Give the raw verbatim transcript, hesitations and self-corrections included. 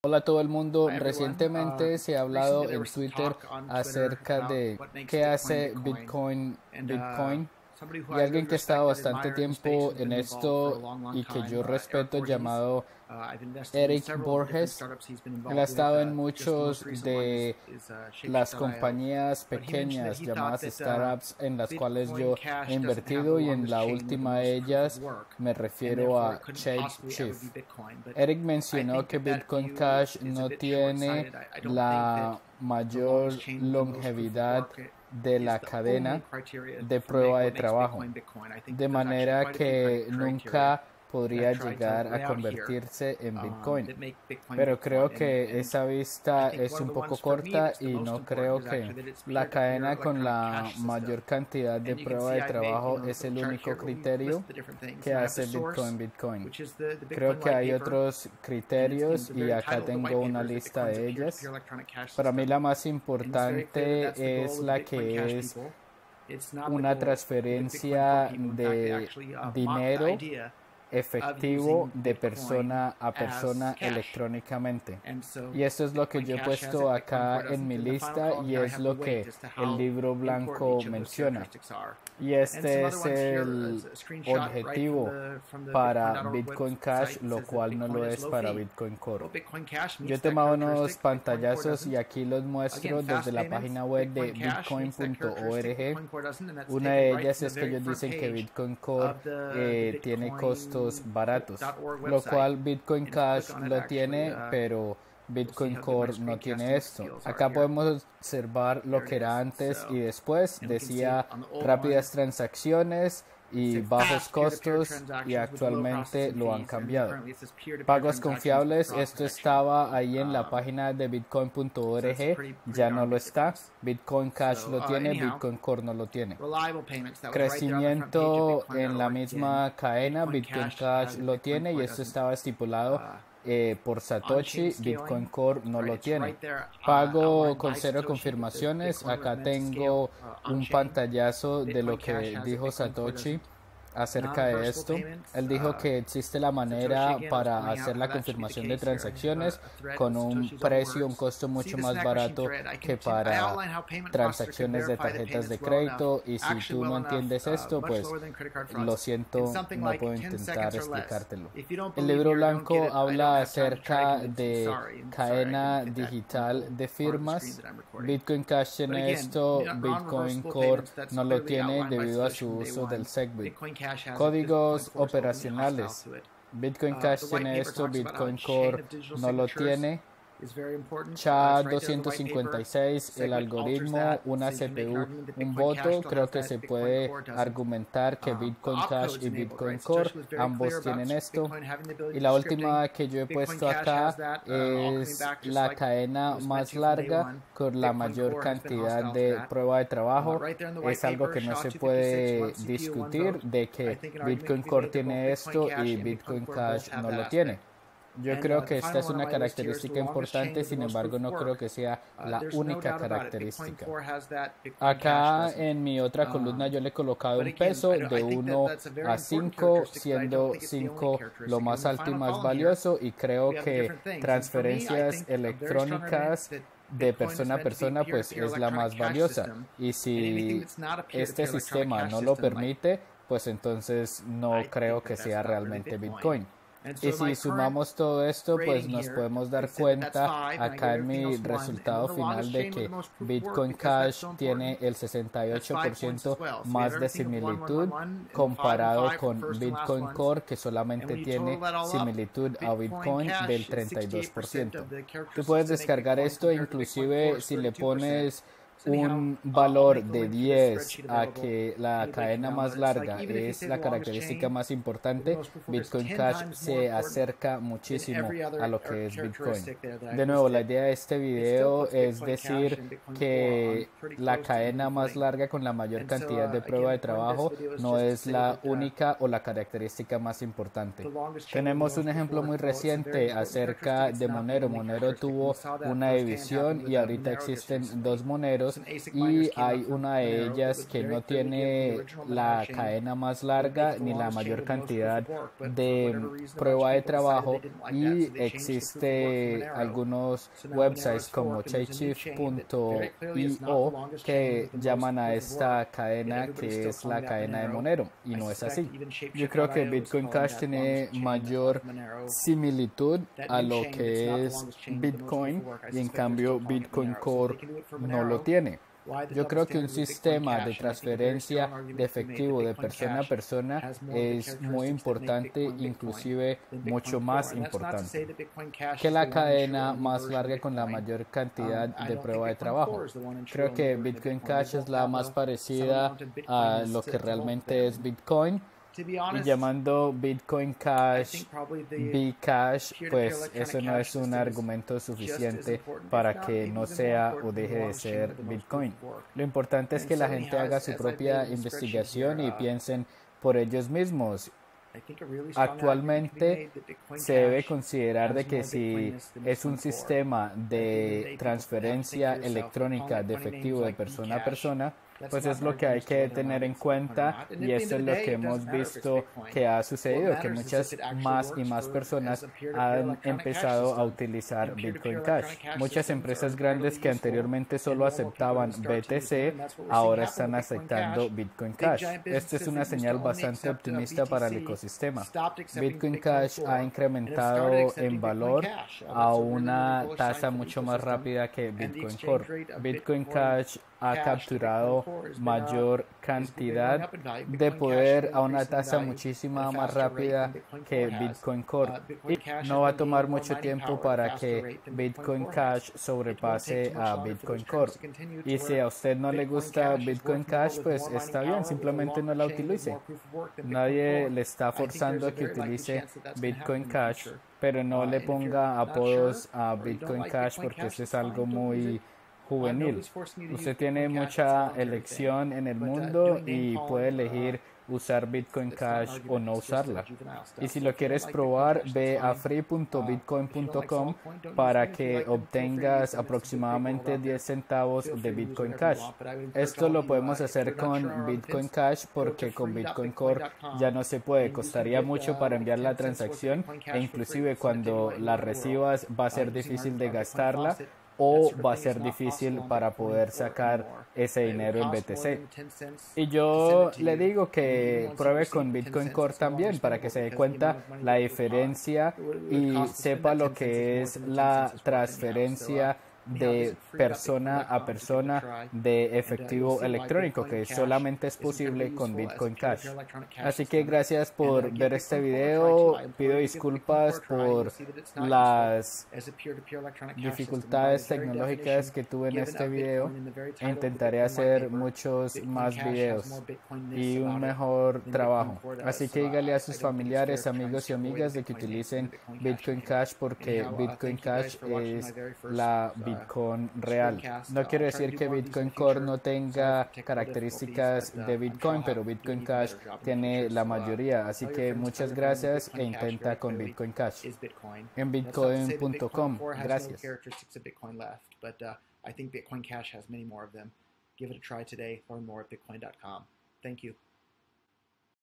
Hola a todo el mundo. Recientemente se ha hablado en Twitter acerca de qué hace Bitcoin Bitcoin y alguien que ha estado bastante tiempo en esto y que yo respeto, llamado Eric Borges. Él ha estado en muchos de las compañías pequeñas llamadas startups en las cuales yo he invertido, y en la última de ellas me refiero a Shapeshift. Eric mencionó que Bitcoin Cash no tiene la mayor longevidad de la cadena de prueba de trabajo, de manera que nunca podría llegar a convertirse en Bitcoin. Pero creo que esa vista es un poco corta y no creo que la cadena con la mayor cantidad de prueba de trabajo es el único criterio que hace Bitcoin Bitcoin. Creo que hay otros criterios y acá tengo una lista de ellas. Para mí la más importante es la que es una transferencia de dinero efectivo de persona a persona electrónicamente. Y esto es lo que yo he puesto acá en mi lista y es lo que el libro blanco menciona. Y este es el objetivo para Bitcoin Cash, lo cual no lo es para Bitcoin Core. Yo he tomado unos pantallazos y aquí los muestro desde la página web de bitcoin punto org. Una de ellas es que ellos dicen que Bitcoin Core eh, tiene costos baratos, lo cual Bitcoin Cash lo tiene, pero Bitcoin Core no tiene esto. Acá podemos observar lo que era antes y después. Decía rápidas transacciones y bajos costos, y actualmente lo han cambiado. Pagos confiables, esto estaba ahí en la página de bitcoin punto org, ya no lo está. Bitcoin Cash lo tiene, Bitcoin Core no lo tiene. Crecimiento en la misma cadena, Bitcoin Cash lo tiene y esto estaba estipulado Eh, por Satoshi. Bitcoin Core no lo tiene. Pago con cero confirmaciones. Acá tengo un pantallazo de lo que dijo Satoshi acerca de esto. Él dijo que existe la manera para hacer la confirmación de transacciones con un precio, un costo mucho más barato que para transacciones de tarjetas de crédito, y si tú no entiendes esto, pues lo siento, no puedo intentar explicártelo. El libro blanco habla acerca de cadena digital de firmas. Bitcoin Cash tiene esto, Bitcoin Core no lo tiene debido a su uso del SegWit. Códigos operacionales. Bitcoin Cash tiene esto, Bitcoin Core no lo tiene. S H A doscientos cincuenta y seis, el algoritmo, una C P U, un voto. Creo que se puede argumentar que Bitcoin Cash y Bitcoin Core ambos tienen esto. Y la última que yo he puesto acá es la cadena más larga con la mayor cantidad de prueba de trabajo. Es algo que no se puede discutir, de que Bitcoin Core tiene esto y Bitcoin Cash no lo tiene. Yo creo que esta es una característica importante, sin embargo no creo que sea la única característica. Acá en mi otra columna yo le he colocado un peso de uno a cinco, siendo cinco lo más alto y más valioso, y creo que transferencias electrónicas de persona a persona pues es la más valiosa, y si este sistema no lo permite, pues entonces no creo que sea realmente Bitcoin. Y si sumamos todo esto, pues nos podemos dar cuenta acá en mi resultado final de que Bitcoin Cash tiene el sesenta y ocho por ciento más de similitud comparado con Bitcoin Core, que solamente tiene similitud a Bitcoin del treinta y dos por ciento. Tú puedes descargar esto, inclusive si le pones un valor de diez a que la cadena más larga es la característica más importante, Bitcoin Cash se acerca muchísimo a lo que es Bitcoin. De nuevo, la idea de este video es decir que la cadena más larga con la mayor cantidad de prueba de trabajo no es la única o la característica más importante. Tenemos un ejemplo muy reciente acerca de Monero. Monero tuvo una división y ahorita existen dos Moneros, datos, y hay una de ellas que no tiene la cadena más larga ni la mayor cantidad de prueba de trabajo, y existe algunos websites como Chaichief punto i o que llaman a esta cadena que es la cadena de Monero, y no es así. Yo creo que Bitcoin Cash tiene mayor similitud a lo que es Bitcoin, y en cambio Bitcoin Core no lo tiene. Yo creo que un sistema de transferencia de efectivo de persona a persona es muy importante, inclusive mucho más importante que la cadena más larga con la mayor cantidad de prueba de trabajo. Creo que Bitcoin Cash es la más parecida a lo que realmente es Bitcoin, y llamando Bitcoin Cash Bcash, pues eso no es un argumento suficiente para que no sea o deje de ser Bitcoin. Lo importante es que la gente haga su propia investigación y piensen por ellos mismos. Actualmente se debe considerar de que si es un sistema de transferencia electrónica de efectivo de persona a persona, pues es lo que hay que tener en cuenta, y eso es lo que hemos visto que ha sucedido, que muchas más y más personas han empezado a utilizar Bitcoin Cash. Muchas empresas grandes que anteriormente solo aceptaban B T C ahora están aceptando Bitcoin Cash. Esta es una señal bastante optimista para el ecosistema. Bitcoin Cash ha incrementado en valor a una tasa mucho más rápida que Bitcoin Core. Bitcoin Cash ha capturado mayor cantidad de poder a una tasa muchísima más rápida que Bitcoin Core, y no va a tomar mucho tiempo para que Bitcoin Cash sobrepase a Bitcoin Core. Y si a usted no le gusta Bitcoin Cash, pues está bien, simplemente no la utilice. Nadie le está forzando a que utilice Bitcoin Cash, pero no le ponga apodos a Bitcoin Cash porque eso es algo muy juvenil. Usted tiene mucha elección en el mundo y puede elegir usar Bitcoin Cash o no usarla. Y si lo quieres probar, ve a free punto bitcoin punto com para que obtengas aproximadamente diez centavos de Bitcoin Cash. Esto lo podemos hacer con Bitcoin Cash porque con Bitcoin Core ya no se puede. Costaría mucho para enviar la transacción, e inclusive cuando la recibas va a ser difícil de gastarla, o va a ser difícil para poder sacar ese dinero en B T C. Y yo le digo que pruebe con Bitcoin Core también, para que se dé cuenta la diferencia y sepa lo que es la transferencia de persona a persona de efectivo electrónico, que solamente es posible con Bitcoin Cash. Así que gracias por ver este video. Pido disculpas por las dificultades tecnológicas que tuve en este video. Intentaré hacer muchos más videos y un mejor trabajo. Así que dígale a sus familiares, amigos y amigas de que utilicen Bitcoin Cash, porque Bitcoin Cash es la Bitcoin real. No quiero decir que Bitcoin Core no tenga características de Bitcoin, pero Bitcoin Cash tiene la mayoría. Así que muchas gracias, e intenta con Bitcoin Cash en bitcoin punto com. Gracias. Give it a try today. Learn more at bitcoin dot com. Thank you.